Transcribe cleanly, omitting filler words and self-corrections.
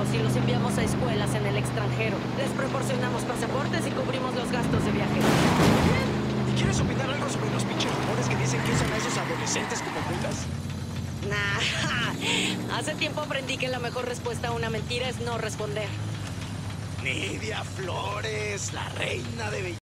amigos y los enviamos a escuelas en el extranjero. Les proporcionamos pasaportes y cubrimos los gastos de viaje. ¿Y quieres opinar algo sobre los pinches rumores que dicen que usan a esos adolescentes como mulas? Nah, hace tiempo aprendí que la mejor respuesta a una mentira es no responder. Nidia Flores, la reina de belleza.